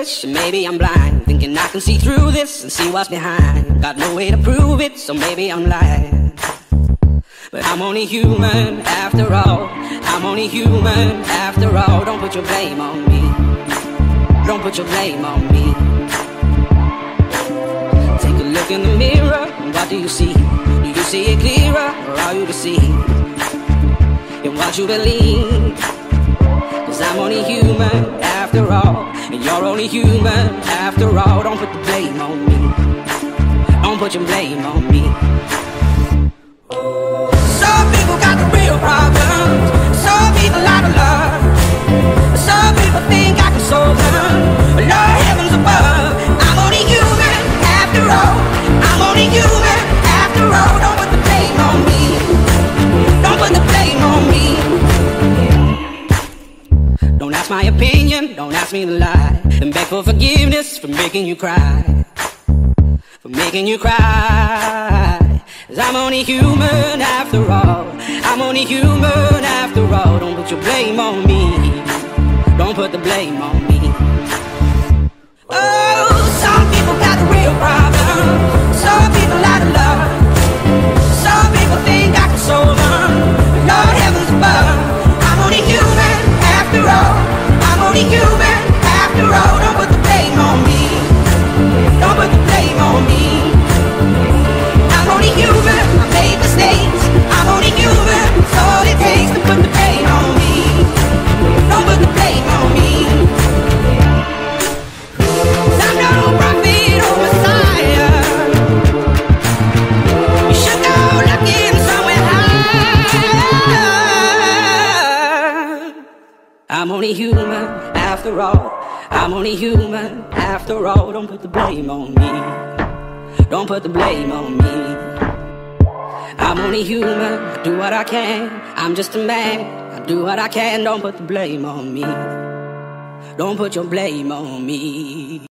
foolish, maybe I'm blind, thinking I can see through this and see what's behind. Got no way to prove it, so maybe I'm lying. But I'm only human after all. I'm only human after all. Don't put your blame on me. Don't put your blame on me. Take a look in the mirror, what do you see? Do you see it clearer, or are you deceived in what you believe? Cause I'm only human after all, and you're only human after all. Don't put the blame on me. Don't put your blame on me. Some people got the real problems. Some people out of love. Some people think I can solve them. But Lord heavens above, I'm only human after all. I'm only human after all. Don't put the blame on me. Don't put the blame on me. Don't ask my opinion, don't ask me to lie, and beg for forgiveness for making you cry. For making you cry. 'Cause I'm only human after all. I'm only human after all. Don't put your blame on me. Don't put the blame on me. Oh, some people got the real problem. Some people out of love. Some people think I can solve them. Lord heavens above, I'm only human after all. I'm only human after all. Don't put the blame on me. Don't put the blame on me. I'm only human, I made mistakes. I'm only human, it's all it takes to put the blame on me. Don't put the blame on me. I'm no prophet or Messiah. You should go looking somewhere higher. I'm only human after all. I'm only human after all. Don't put the blame on me. Don't put the blame on me. I'm only human, I do what I can. I'm just a man, I do what I can. Don't put the blame on me. Don't put your blame on me.